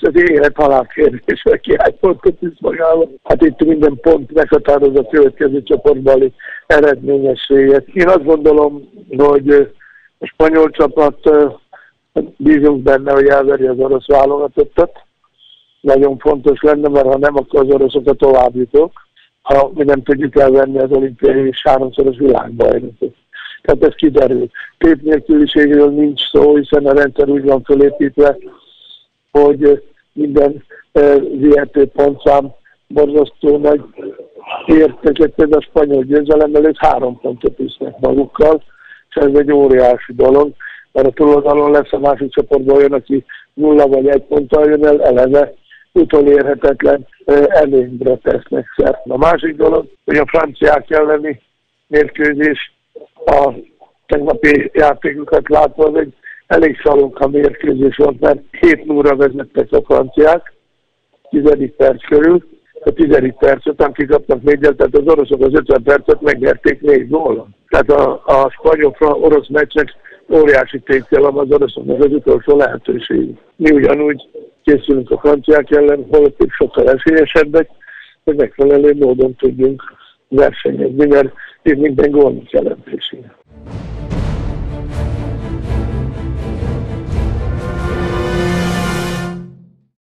az élet-halál kérdésre kiállpontot tűz magával. Hát itt minden pont meghatároz a következő csoportbeli eredményességet. Én azt gondolom, hogy a spanyol csapat, bízunk benne, hogy elveri az orosz válogatottat. Nagyon fontos lenne, mert ha nem, akkor az oroszokat tovább jutok. Ha mi nem tudjuk elvenni az olimpiai és 3-szoros világbajnokot. Tehát ez kiderül. Tét nélküliségről nincs szó, hiszen a rendszer úgy van felépítve, hogy minden VRT pontszám borzasztó nagy értéket, például a spanyol győzelem előtt 3 pontot visznek magukkal, és ez egy óriási dolog, mert a túloldalon lesz a másik csoportban olyan, aki 0 vagy 1 ponttal jön el, eleve utolérhetetlen előnyre tesznek szert. A másik dolog, hogy a franciák elleni mérkőzés, a tegnapi játékokat látva, ez egy elég szalonka mérkőzés volt, mert 7-0-ra vezettek a franciák, 10. perc körül, a 10. perc után kikapnak 4-et, tehát az oroszok az 50 percet megnyerték 4-0. Tehát a spanyol-orosz meccsnek óriási tétjelem az oroszoknak az utolsó lehetőség. Mi ugyanúgy készülünk a franciák ellen, holott sokkal esélyesebbek, hogy megfelelő módon tudjunk versenyezni, mert itt minden gólnak jelent.